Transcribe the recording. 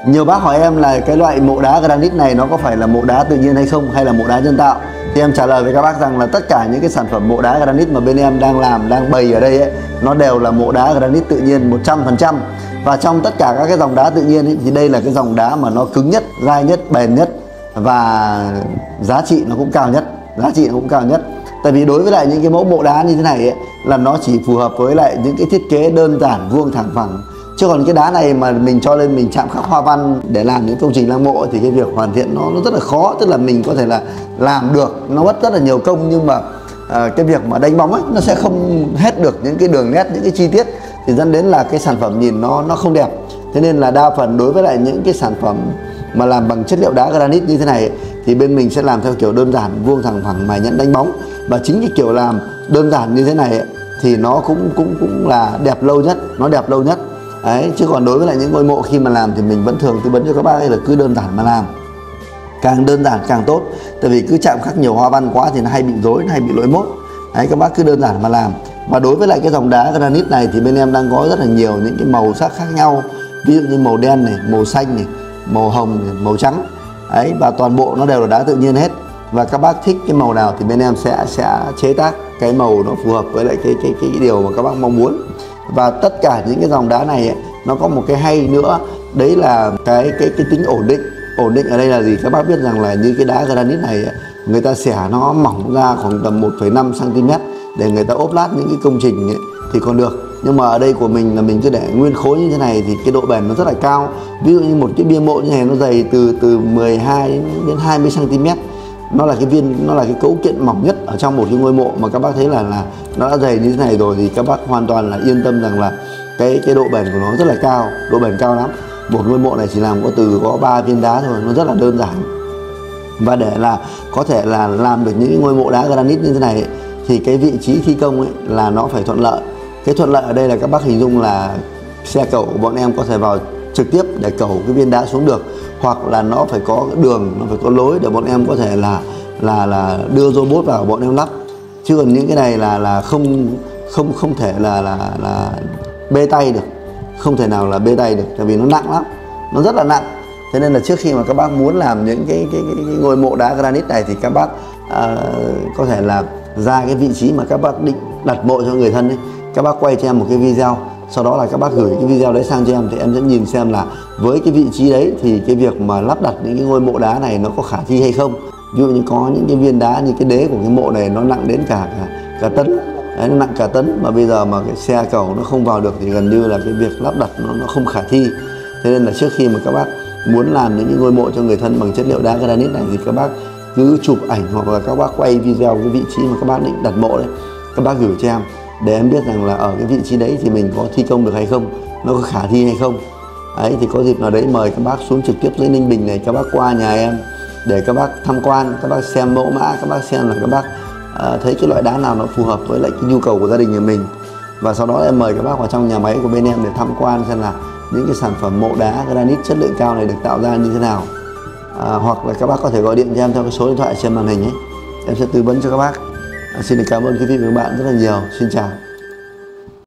Nhiều bác hỏi em là cái loại mộ đá granite này nó có phải là mộ đá tự nhiên hay không, hay là mộ đá nhân tạo. Thì em trả lời với các bác rằng là tất cả những cái sản phẩm mộ đá granite mà bên em đang làm, đang bày ở đây ấy, nó đều là mộ đá granite tự nhiên 100%. Và trong tất cả các cái dòng đá tự nhiên ấy, thì đây là cái dòng đá mà nó cứng nhất, dai nhất, bền nhất và giá trị nó cũng cao nhất. Tại vì đối với lại những cái mẫu mộ đá như thế này ấy, là nó chỉ phù hợp với lại những cái thiết kế đơn giản, vuông, thẳng phẳng. Chứ còn cái đá này mà mình cho lên mình chạm khắc hoa văn để làm những công trình lăng mộ thì cái việc hoàn thiện nó rất là khó. Tức là mình có thể là làm được, nó mất rất là nhiều công, nhưng mà cái việc mà đánh bóng ấy, nó sẽ không hết được những cái đường nét, những cái chi tiết, thì dẫn đến là cái sản phẩm nhìn nó không đẹp. Thế nên là đa phần đối với lại những cái sản phẩm mà làm bằng chất liệu đá granite như thế này ấy, thì bên mình sẽ làm theo kiểu đơn giản, vuông, thẳng phẳng, mài nhẵn, đánh bóng. Và chính cái kiểu làm đơn giản như thế này ấy, thì nó cũng là đẹp lâu nhất, nó đẹp lâu nhất. Đấy, chứ còn đối với lại những ngôi mộ khi mà làm thì mình vẫn thường tư vấn cho các bác ấy là cứ đơn giản mà làm, càng đơn giản càng tốt. Tại vì cứ chạm khắc nhiều hoa văn quá thì nó hay bị rối, nó hay bị lỗi mốt. Đấy, các bác cứ đơn giản mà làm. Và đối với lại cái dòng đá granite này thì bên em đang có rất là nhiều những cái màu sắc khác nhau, ví dụ như màu đen này, màu xanh này, màu hồng này, màu trắng. Đấy, và toàn bộ nó đều là đá tự nhiên hết. Và các bác thích cái màu nào thì bên em sẽ chế tác cái màu nó phù hợp với lại cái điều mà các bác mong muốn. Và tất cả những cái dòng đá này ấy, nó có một cái hay nữa, đấy là cái tính ổn định. Ổn định ở đây là gì? Các bác biết rằng là như cái đá granite này ấy, người ta xẻ nó mỏng ra khoảng tầm 1,5 cm để người ta ốp lát những cái công trình ấy, thì còn được. Nhưng mà ở đây của mình là mình cứ để nguyên khối như thế này thì cái độ bền nó rất là cao. Ví dụ như một cái bia mộ như này nó dày từ 12 đến 20 cm. Nó là cái cấu kiện mỏng nhất ở trong một cái ngôi mộ, mà các bác thấy là nó đã dày như thế này rồi thì các bác hoàn toàn là yên tâm rằng là cái độ bền của nó rất là cao, độ bền cao lắm. Một ngôi mộ này chỉ làm có 3 viên đá thôi, nó rất là đơn giản. Và để là có thể là làm được những cái ngôi mộ đá granite như thế này ấy, thì cái vị trí thi công ấy là nó phải thuận lợi. Cái thuận lợi ở đây là các bác hình dung là xe cẩu của bọn em có thể vào trực tiếp để cẩu cái viên đá xuống được, hoặc là nó phải có đường, nó phải có lối để bọn em có thể là đưa robot vào bọn em lắp. Chứ còn những cái này là không thể là bê tay được, không thể nào là bê tay được, tại vì nó nặng lắm, nó rất là nặng. Thế nên là trước khi mà các bác muốn làm những cái ngôi mộ đá granite này thì các bác có thể là ra cái vị trí mà các bác định đặt mộ cho người thân ấy, các bác quay cho em một cái video, sau đó là các bác gửi cái video đấy sang cho em, thì em sẽ nhìn xem là với cái vị trí đấy thì cái việc mà lắp đặt những cái ngôi mộ đá này nó có khả thi hay không. Ví dụ như có những cái viên đá như cái đế của cái mộ này nó nặng đến cả tấn. Đấy, nó nặng cả tấn mà bây giờ mà cái xe cẩu nó không vào được thì gần như là cái việc lắp đặt nó không khả thi. Thế nên là trước khi mà các bác muốn làm những cái ngôi mộ cho người thân bằng chất liệu đá granite này thì các bác cứ chụp ảnh hoặc là các bác quay video cái vị trí mà các bác định đặt mộ đấy, các bác gửi cho em để em biết rằng là ở cái vị trí đấy thì mình có thi công được hay không, nó có khả thi hay không. Đấy, thì có dịp nào đấy mời các bác xuống trực tiếp dưới Ninh Bình này, các bác qua nhà em để các bác tham quan, các bác xem mẫu mã, các bác xem là các bác thấy cái loại đá nào nó phù hợp với lại cái nhu cầu của gia đình nhà mình. Và sau đó em mời các bác vào trong nhà máy của bên em để tham quan xem là những cái sản phẩm mộ đá granite chất lượng cao này được tạo ra như thế nào. Hoặc là các bác có thể gọi điện cho em theo cái số điện thoại trên màn hình ấy, em sẽ tư vấn cho các bác. Xin cảm ơn quý vị và các bạn rất là nhiều. Xin chào.